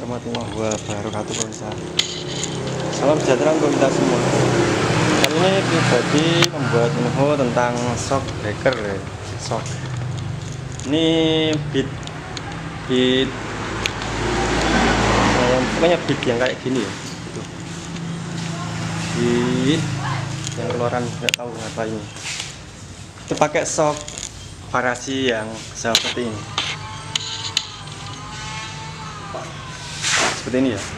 warahmatullahi wabarakatuh pemirsa. Salam sejahtera untuk kita semua. Kali ini pribadi membuat info tentang shock breaker ya. Shock. Ini beat pokoknya beat yang kayak gini ya. Gitu. Beat yang keluaran nggak tahu ngapain. Itu pakai shock varasi yang seperti ini. Seperti ini ya.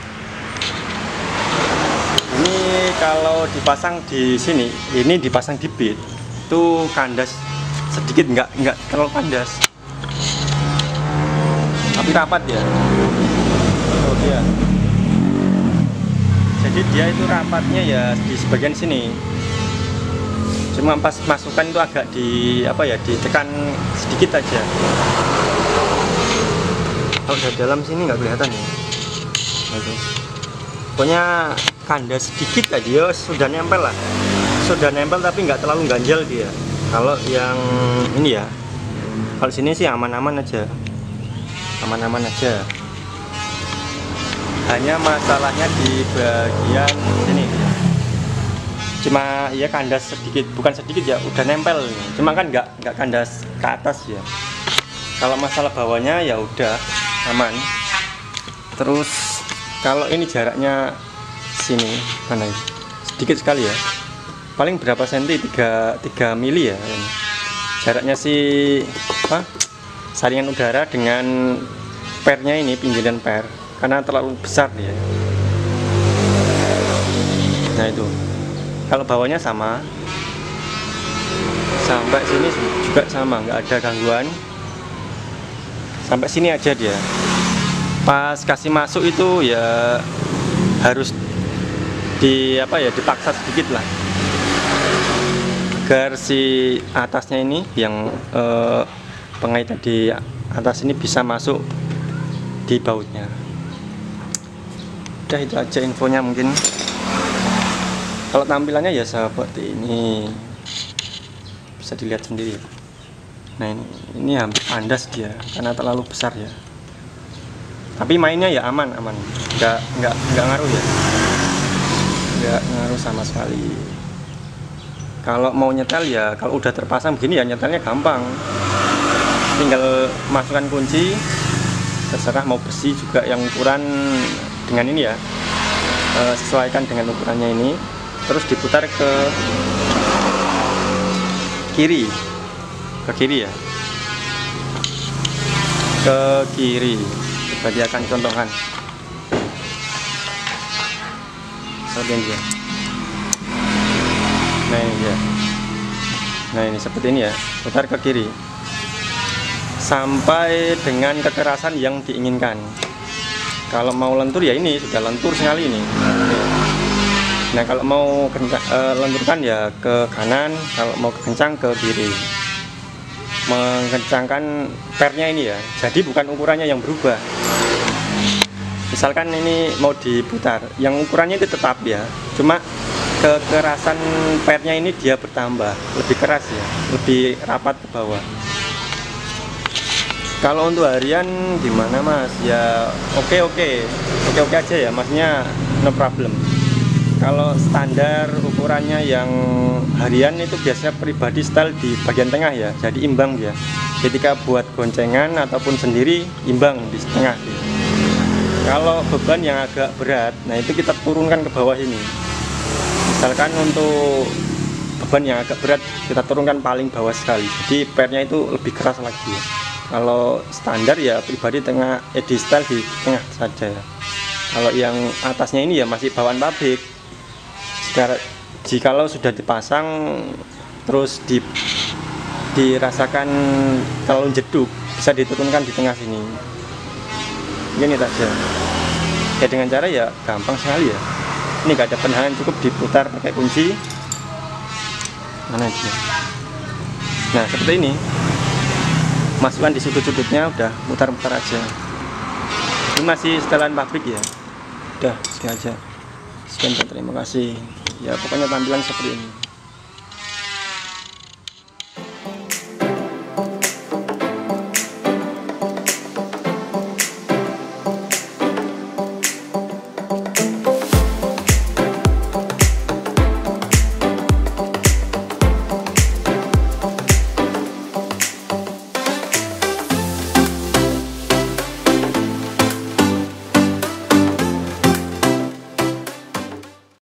Ini kalau dipasang di sini, ini dipasang di beat itu kandas sedikit, nggak terlalu kandas, tapi rapat ya. Oh dia. Jadi dia itu rapatnya ya di sebagian sini. Cuma pas masukkan itu agak ditekan sedikit aja. Kalau dari dalam sini nggak kelihatan ya. Pokoknya kandas sedikit aja ya, sudah nempel lah, sudah nempel tapi nggak terlalu ganjal dia. Kalau yang ini ya, kalau sini sih aman-aman aja, aman-aman aja. Hanya masalahnya di bagian sini, cuma ya kandas sedikit, bukan sedikit ya, udah nempel. Cuma kan nggak kandas ke atas ya. Kalau masalah bawahnya ya udah aman. Terus kalau ini jaraknya sini mana ini? Sedikit sekali ya. Paling berapa senti? 3 mili ya. Jaraknya sih saringan udara dengan pernya ini, pinggiran per. Karena terlalu besar dia. Nah itu. Kalau bawahnya sama. Sampai sini juga sama, nggak ada gangguan. Sampai sini aja dia. Pas kasih masuk itu ya harus dipaksa sedikit lah agar si atasnya ini yang pengaitan di atas ini bisa masuk di bautnya. Udah itu aja infonya mungkin. Kalau tampilannya ya seperti ini, bisa dilihat sendiri. Nah ini hampir kandas dia karena terlalu besar ya. Tapi mainnya ya aman, nggak ngaruh ya, nggak ngaruh sama sekali. Kalau mau nyetel ya, kalau udah terpasang begini ya nyetelnya gampang, tinggal masukkan kunci, terserah mau besi juga yang ukuran dengan ini ya, sesuaikan dengan ukurannya ini, terus diputar ke kiri ya, ke kiri. Bagi akan contohkan seperti ini ya. Nah ini ya. Nah ini seperti ini ya, putar ke kiri sampai dengan kekerasan yang diinginkan. Kalau mau lentur ya ini sudah lentur sekali ini. Nah kalau mau lenturkan ya ke kanan, kalau mau kencang ke kiri. Mengencangkan pernya ini ya, jadi bukan ukurannya yang berubah. Misalkan ini mau diputar, yang ukurannya itu tetap ya, cuma kekerasan pernya ini dia bertambah, lebih keras ya, lebih rapat ke bawah. Kalau untuk harian gimana mas? Ya oke aja ya, maksudnya no problem. Kalau standar ukurannya yang harian itu biasanya pribadi style di bagian tengah ya, jadi imbang dia. Ketika buat goncengan ataupun sendiri imbang di tengah dia. Kalau beban yang agak berat, nah itu kita turunkan ke bawah ini. Misalkan untuk beban yang agak berat kita turunkan paling bawah sekali, jadi pernya itu lebih keras lagi ya. Kalau standar ya pribadi tengah, di style di tengah saja ya. Kalau yang atasnya ini ya masih bawaan pabrik. Jikalau sudah dipasang terus dirasakan terlalu jeduk, bisa diturunkan di tengah sini. Ini saja. Ya dengan cara ya gampang sekali ya. Ini gak ada penahan, cukup diputar pakai kunci. Mana dia? Nah seperti ini. Masukkan di sudut-sudutnya, udah mutar-mutar aja. Ini masih setelan pabrik ya. Udah sekian aja. Sekian, terima kasih. Ya pokoknya tampilan seperti ini.